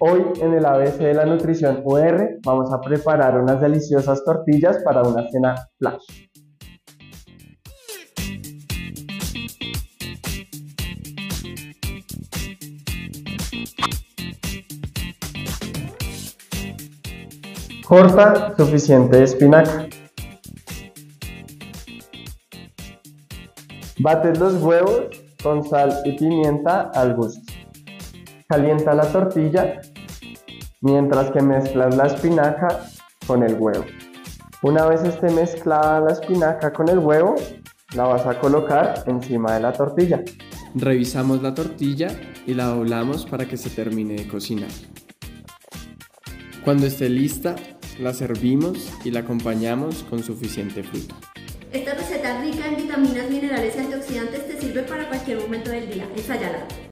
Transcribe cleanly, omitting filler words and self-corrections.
Hoy en el ABC de la Nutrición UR vamos a preparar unas deliciosas tortillas para una cena flash. Corta suficiente espinaca. Bate los huevos con sal y pimienta al gusto. Calienta la tortilla mientras que mezclas la espinaca con el huevo. Una vez esté mezclada la espinaca con el huevo, la vas a colocar encima de la tortilla. Revisamos la tortilla y la doblamos para que se termine de cocinar. Cuando esté lista, la servimos y la acompañamos con suficiente fruta. Esta receta rica en vitaminas, minerales y antioxidantes te sirve para cualquier momento del día. Ensáyala.